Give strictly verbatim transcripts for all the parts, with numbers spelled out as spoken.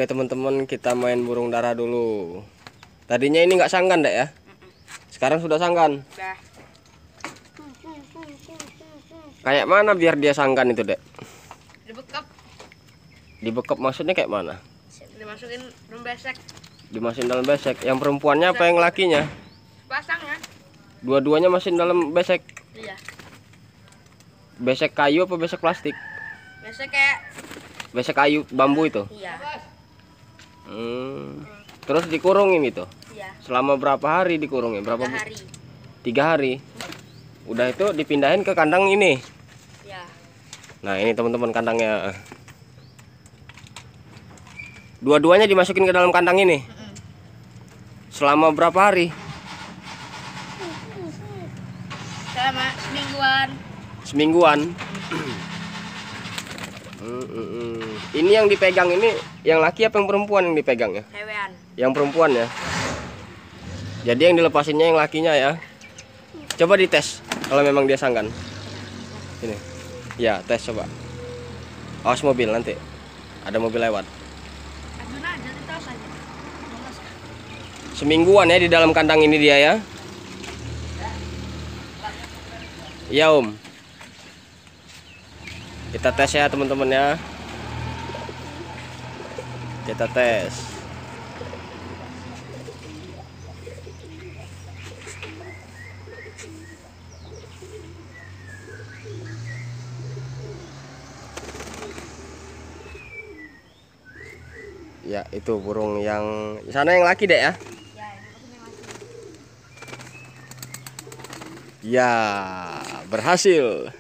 Oke teman-teman, kita main burung dara dulu. Tadinya ini nggak sanggan dek ya? Sekarang sudah sanggan. Udah. Kayak mana biar dia sanggan itu dek? Dibekap. Dibekap maksudnya kayak mana? Dimasukin dalam besek. Dimasukin dalam besek. Yang perempuannya apa yang lakinya? Pasang ya. Dua-duanya masukin dalam besek. Iya. Besek kayu apa besek plastik? Besek kayak. Besek kayu bambu itu. Iya. Hmm. Terus dikurungin itu? Iya. Selama berapa hari dikurungin? Berapa Tiga hari. Tiga hari. Udah itu dipindahin ke kandang ini. Iya. Nah ini teman-teman kandangnya. Dua-duanya dimasukin ke dalam kandang ini. Selama berapa hari? Selama semingguan. Semingguan. Hmm, hmm, hmm. Ini yang dipegang ini yang laki apa yang perempuan yang dipegang ya? Hewan. Yang perempuan ya. Jadi yang dilepasinnya yang lakinya ya. Coba dites kalau memang dia sanggan. Ini. Ya, tes coba. Awas mobil nanti. Ada mobil lewat. Aduna aja kita saja. Semingguan ya di dalam kandang ini dia ya. Iya Om. Kita tes ya teman-teman ya. Kita tes. Ya itu burung yang sana yang laki dek ya. Ya berhasil.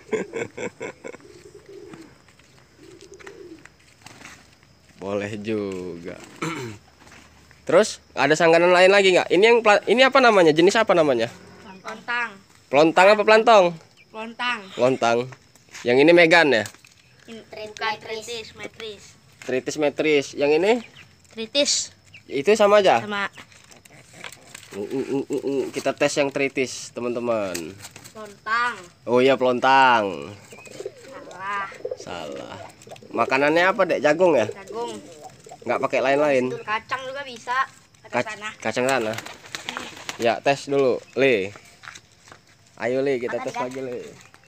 Boleh juga. Terus ada sangganan lain lagi nggak? Ini yang ini apa namanya? Jenis apa namanya? Lontang. Pelontang apa pelantong? Lontang. Lontang. Yang ini Megan ya? Bukan tritis, metris. Tritis metris. Yang ini? Tritis. Itu sama aja? Sama. Uh, uh, uh, uh, uh. Kita tes yang tritis teman-teman. Lontang. Oh iya pelontang. Salah. Salah. Makanannya apa dek? Jagung ya? Jagung. Nggak pakai lain-lain? Kacang juga bisa. Kac Kacang tanah. kacang tanah. Ya tes dulu, Le. Ayo Le, kita tes lagi Le.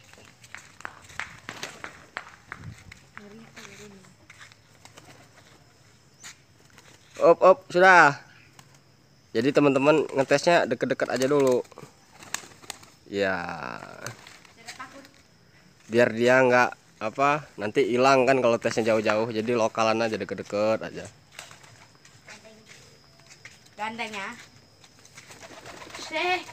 Op op sudah. Jadi teman-teman ngetesnya deket-deket aja dulu. Ya. Biar dia nggak apa nanti hilang kan kalau tesnya jauh-jauh, jadi lokalan aja deket-deket aja. Gandeng ya. Seh.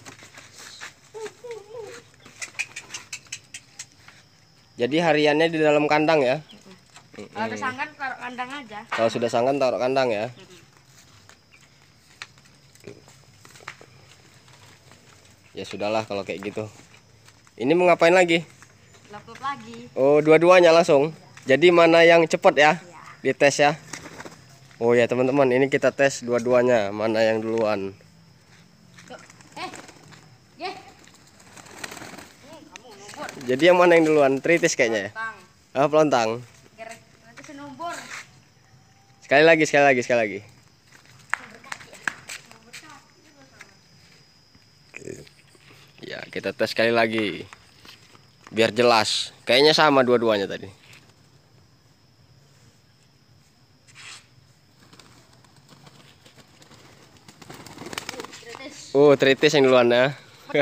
Jadi hariannya di dalam kandang ya. Kalau udah sanggan taruh kandang aja. Kalau sudah sanggan taruh kandang ya. Ya sudahlah kalau kayak gitu. Ini mau ngapain lagi? Laptop lagi. Oh, dua-duanya langsung. Jadi mana yang cepat ya? Ya. Dites ya. Oh ya teman-teman, ini kita tes dua-duanya, mana yang duluan. Eh. Ye. Hmm, kamu nombor. Jadi yang mana yang duluan? Tritis kayaknya ya. Lontang. Ah, pelontang. Nanti senombor. Sekali lagi, sekali lagi, sekali lagi. Ya, kita tes sekali lagi. Biar jelas. Kayaknya sama dua-duanya tadi. Tritis. Oh, tritis yang duluan ya.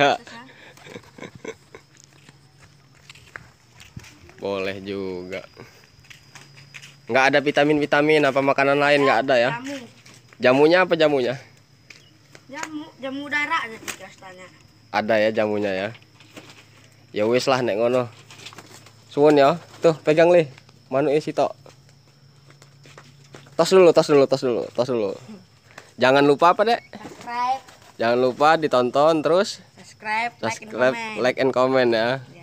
Boleh juga. Nggak ada vitamin-vitamin apa makanan lain nggak ada ya? Jamu. Jamunya apa jamunya? Jamu, jamu darah ada di kastanya. Ada ya jamunya ya. Ya wis lah nek ngono. Suwun ya. Tuh pegang Le. Manu isi tok. Tos dulu, tos dulu, tos dulu, tos dulu. Jangan lupa apa, Dek? Subscribe. Jangan lupa ditonton terus Subscribe, like, and subscribe, comment. like and comment ya. Ya.